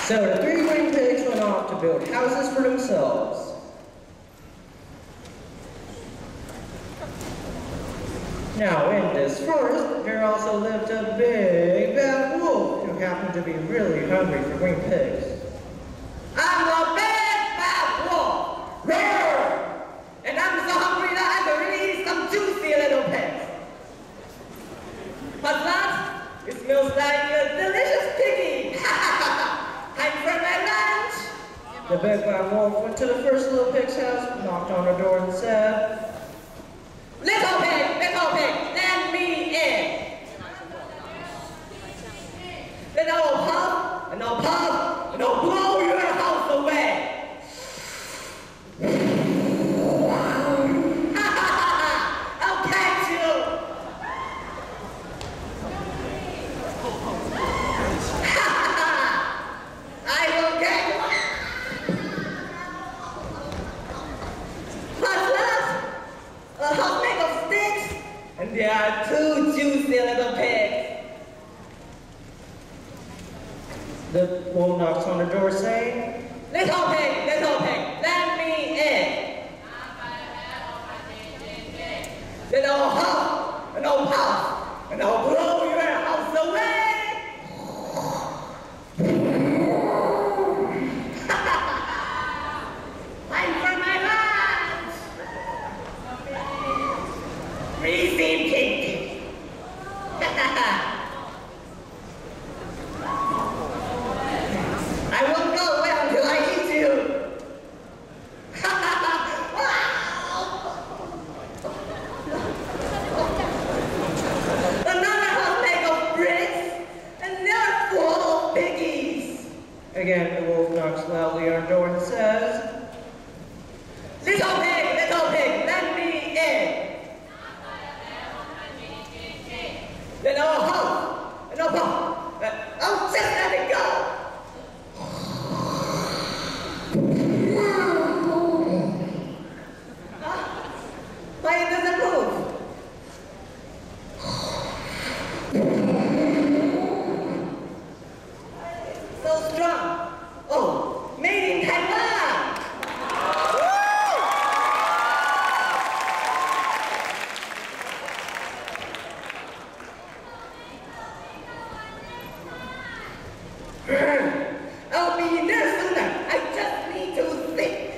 So the three green pigs went off to build houses for themselves. Now in this forest, there also lived a big bad wolf who happened to be really hungry for green pigs. I'm a big bad wolf! Roar! And I'm so hungry that I could really eat some juicy little pigs. What's that? It smells like a delicious piggy! Time for my lunch! The big bad wolf went to the first little pig's house, knocked on the door and said, Little pig, let me in! Then I will puff, and I'll puff, and I'll blow your house away! I'll catch you! I will get you! What's that? A house made of sticks? And there are two juicy little pigs. the wolf knocks on the door saying, Little pig, let me in. Then I'll huff, and I'll puff, and I'll blow your house away. Time for my lunch. Receive pig. I won't go away until I eat you. Another house made of bricks, and they're full of piggies. Again, the wolf knocks loudly on the door and says, Little pig, let me in. Then I'll huff, and I'll puff. I'll just let it go. Why does it move? So strong. Oh, made in Taiwan. I'll be there sooner. I just need to think.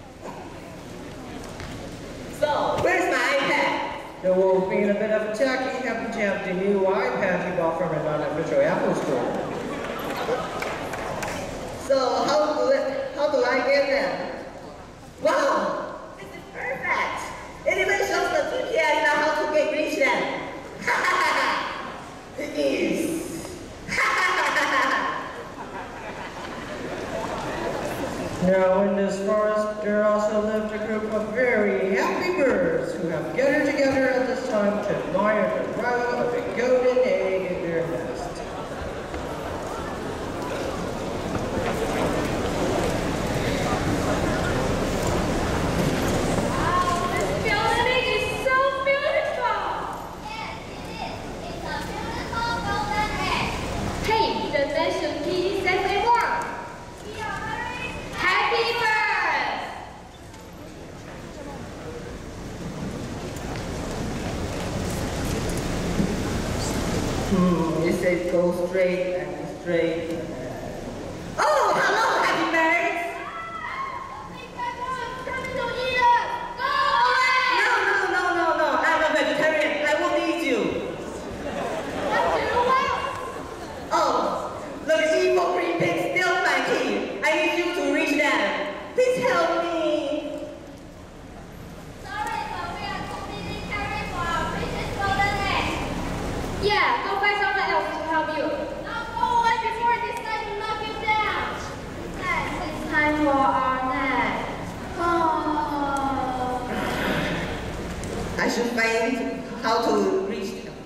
So, where's my iPad? the wolf, being a bit of a tacky, happened to have the new iPad he bought from a non-official Apple store. So, how do I get them? Wow, this is perfect. It even shows the GPS on how to reach them. It is. Now in this forest, there also lived a group of very happy birds who have gathered together at this time to admire the arrival of a golden egg in their nest. Wow, this building is so beautiful! Yes, it is. It's a beautiful golden egg. Hey, the nation key says they were. We are very happy birds! It says go straight and straight. Oh, hello, happy birds. Coming to eat us! Go away! No. I'm a vegetarian. I won't eat you. What do you want? Oh, the evil green pig steals my key. I need you to reach them. Please help me. Sorry, but we are completely caring for our precious golden egg. Yeah, go find someone else to help you. Now go away before I decide to knock you down. Yes, it's time for our nest. Oh. I should find how to reach them.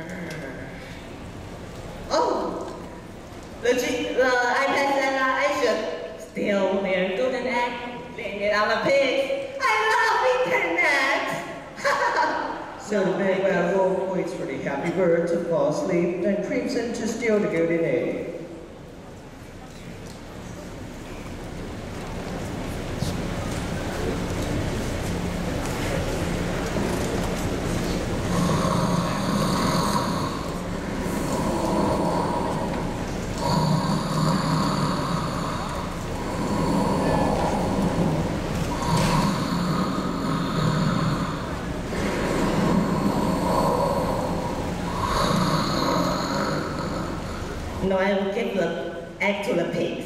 Oh, the iPad said that I should steal their golden egg, laying it on the pigs. I love internet. So the big bad wolf waits for the happy bird to fall asleep, then creeps in to steal the golden egg. No, I will give the egg to the pigs.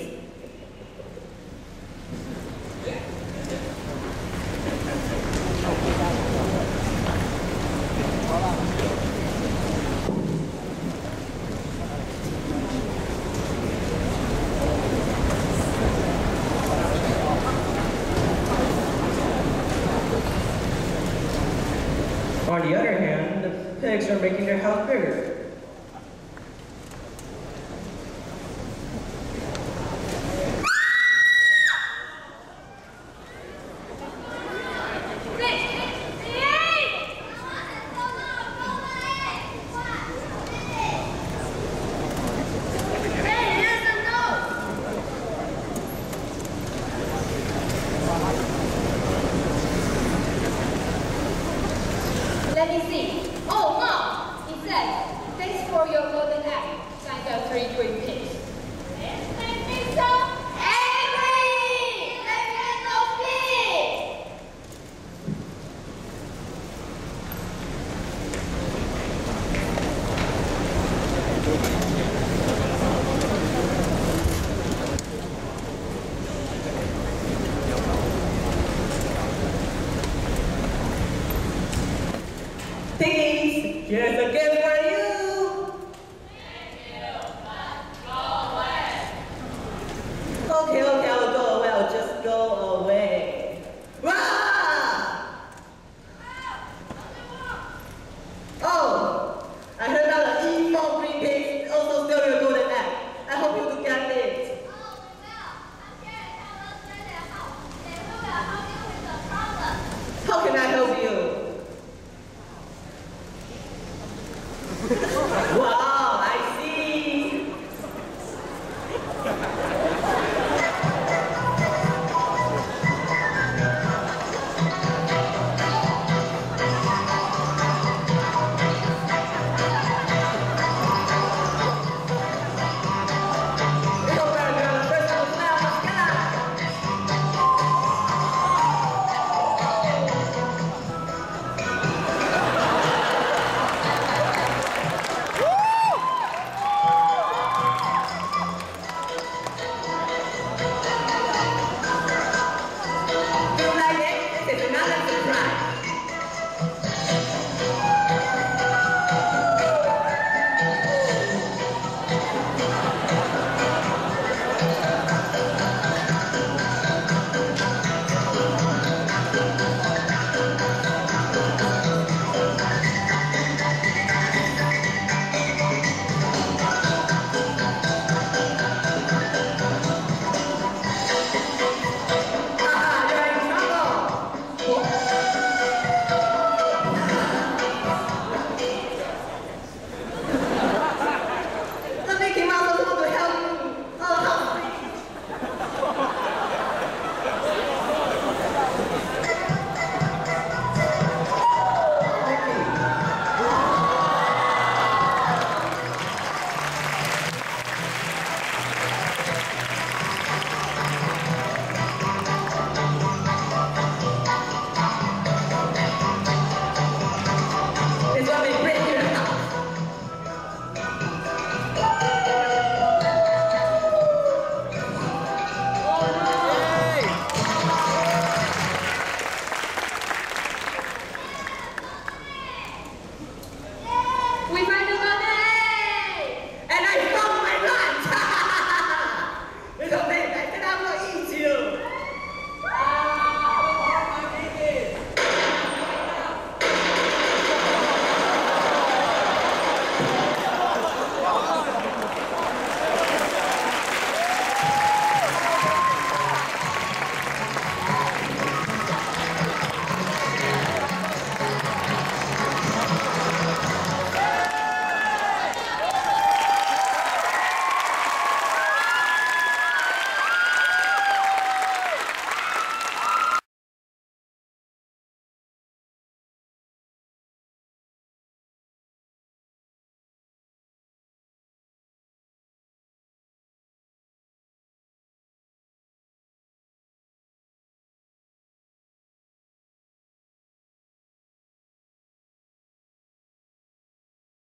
On the other hand, the pigs are making their house bigger.